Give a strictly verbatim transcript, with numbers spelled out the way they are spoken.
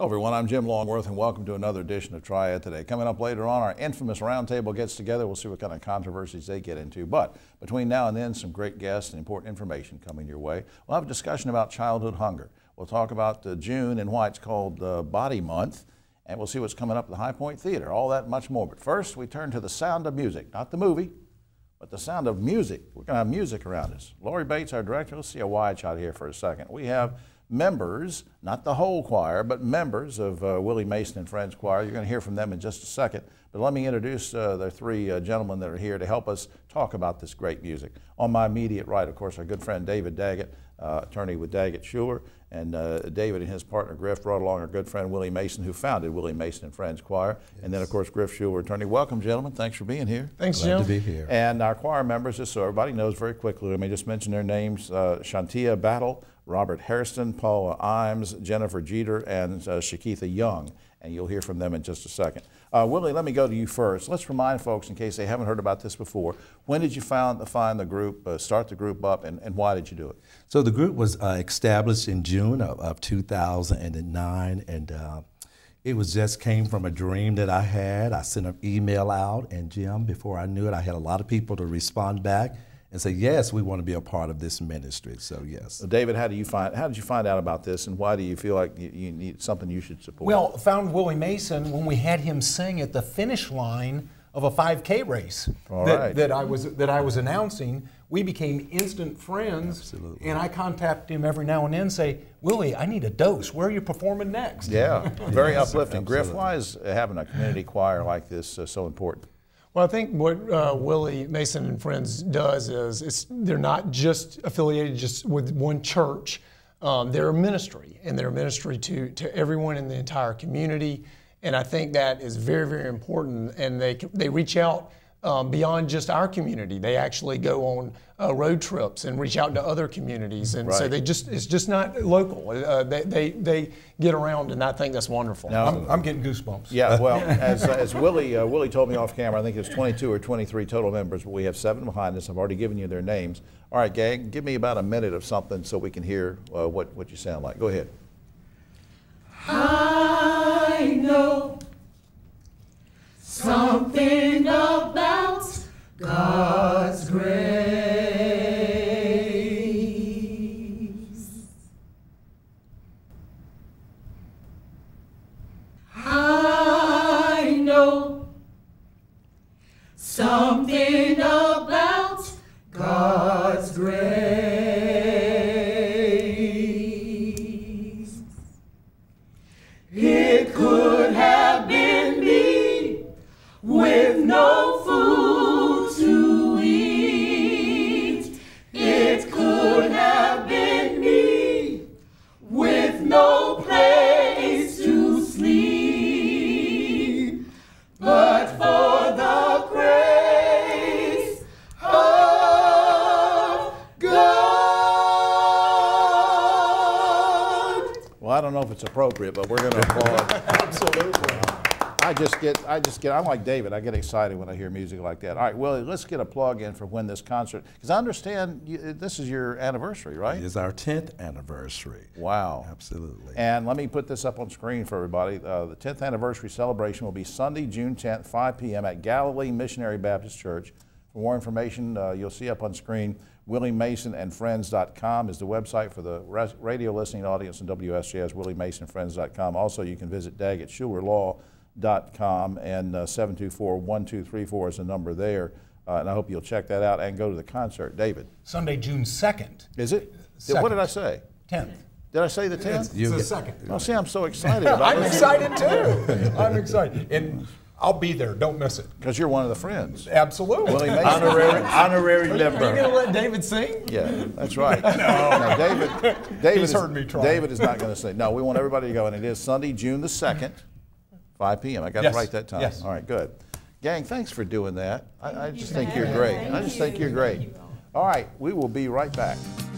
Hello everyone, I'm Jim Longworth and welcome to another edition of Triad Today. Coming up later on, our infamous roundtable gets together. We'll see what kind of controversies they get into. But between now and then, some great guests and important information coming your way. We'll have a discussion about childhood hunger. We'll talk about uh, June and why it's called uh, Body Month. And we'll see what's coming up at the High Point Theater. All that and much more. But first, we turn to the sound of music. Not the movie, but the sound of music. We're going to have music around us. Lori Bates, our director. Let's see a wide shot here for a second. We have members, not the whole choir, but members of uh, Willie Mason and Friends Choir. You're going to hear from them in just a second. But let me introduce uh, the three uh, gentlemen that are here to help us talk about this great music. On my immediate right, of course, our good friend David Daggett, uh, attorney with Daggett Schuler. And uh, David and his partner Griff brought along our good friend Willie Mason, who founded Willie Mason and Friends Choir. Yes. And then, of course, Griff Schuler, attorney. Welcome, gentlemen. Thanks for being here. Thanks, Glad Jim. to be here. And our choir members, just so everybody knows very quickly, let me just mention their names. Uh, Shantia Battle, Robert Hairston, Paula Imes, Jennifer Jeter, and uh, Shakitha Young. And you'll hear from them in just a second. Uh, Willie, let me go to you first. Let's remind folks, in case they haven't heard about this before, when did you found, find the group, uh, start the group up, and, and why did you do it? So the group was uh, established in June of, of two thousand nine, and uh, it was just came from a dream that I had. I sent an email out, and Jim, before I knew it, I had a lot of people to respond back and say, yes, we want to be a part of this ministry, so yes. So David, how do you find, how did you find out about this, and why do you feel like you, you need something you should support? Well, found Willie Mason when we had him sing at the finish line of a five K race All that, right. that I was that I was announcing. We became instant friends. Absolutely. And I contact him every now and then and say, Willie, I need a dose. Where are you performing next? Yeah, very Yes, uplifting. Griff, absolutely. why is having a community choir like this uh, so important? Well, I think what uh, Willie Mason and Friends does is it's, they're not just affiliated just with one church. Um, they're a ministry, and they're a ministry to, to everyone in the entire community. And I think that is very, very important. And they, they reach out um, beyond just our community. They actually go on uh, road trips and reach out to other communities. And so Right. they just it's just not local. Uh, they, they, they get around, and I think that's wonderful. Now, I'm, I'm getting goosebumps. Yeah, well, as, as Willie, uh, Willie told me off camera, I think it's twenty-two or twenty-three total members, but we have seven behind us. I've already given you their names. All right, gang, give me about a minute of something so we can hear uh, what, what you sound like. Go ahead. I know something about God's grace. I know something about God's grace. It could have been me with no food to eat. It could have been me with no place to sleep. But for the grace of God. Well, I don't know if it's appropriate, but we're going to applaud. Absolutely. I just get, I just get, I'm like David. I get excited when I hear music like that. All right, Willie, let's get a plug in for when this concert, because I understand you, this is your anniversary, right? It is our tenth anniversary. Wow. Absolutely. And let me put this up on screen for everybody. Uh, the tenth anniversary celebration will be Sunday, June tenth, five p m at Galilee Missionary Baptist Church. For more information, uh, you'll see up on screen, willie mason and friends dot com is the website for the radio listening audience in W S J S, willie mason and friends dot com. Also, you can visit Daggett Schuler Law dot com, and uh, seven two four, one two three four is the number there. Uh, and I hope you'll check that out and go to the concert. David. Sunday, June second. Is it? Second. What did I say? tenth. Did I say the tenth? It's the second. Oh, see, I'm so excited about I'm this. excited too. I'm excited. And I'll be there. Don't miss it. Because you're one of the friends. Absolutely. Willie Mason. Honorary, honorary Are you member. going to let David sing? Yeah, that's right. no. no, David. David He's is, heard me try. David is not going to sing. No, we want everybody to go, and it is Sunday, June the second, five p m I got Yes. to write that time. Yes. All right, good. Gang, thanks for doing that. I, I just think you're great. I just think you're great. All right, we will be right back.